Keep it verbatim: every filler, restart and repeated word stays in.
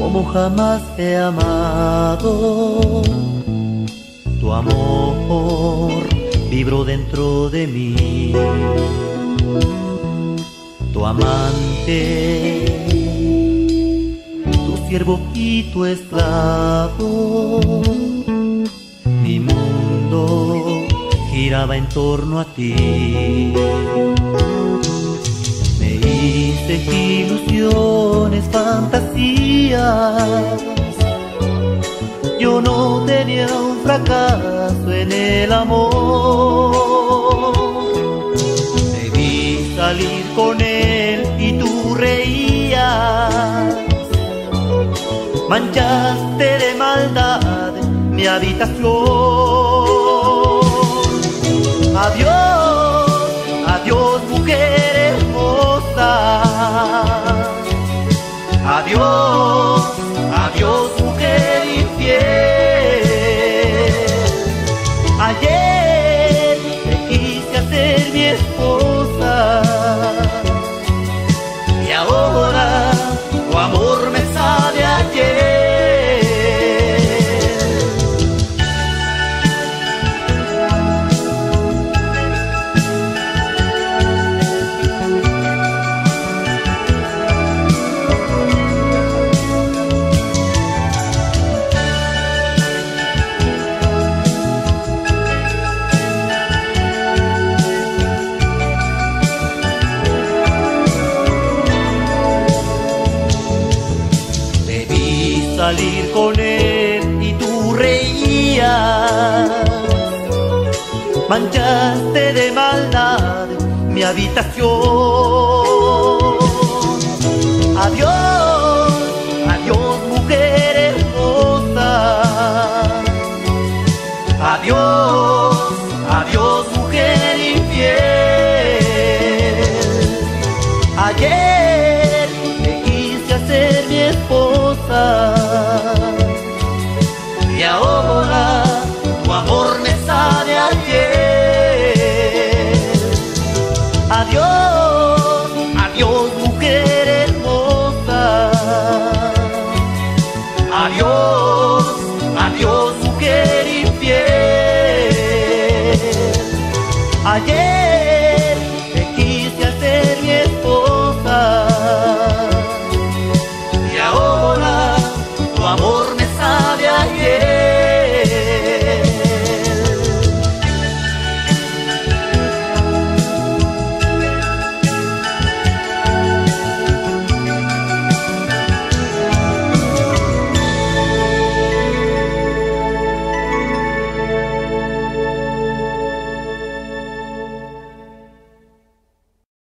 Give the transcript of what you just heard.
como jamás he amado. Tu amor vibró dentro de mí, tu amante, tu siervo y tu esclavo. Mi mundo giraba en torno a ti. Me hice ilusiones, fantasías. Yo no tenía un fracaso en el amor. Te vi salir con él y tú reías. Manchaste de maldad mi habitación. Adiós, adiós mujer hermosa. Adiós, adiós mujer infiel. Ayer te quise hacer mi esposa y ahora tu amor me sabe ayer. Salir con él y tú reías. Manchaste de maldad mi habitación. Adiós, adiós mujer hermosa. Adiós, adiós mujer infiel. Ayer te quise hacer mi esposa y ahora tu amor me sabe ayer. Adiós, adiós mujer hermosa. Adiós.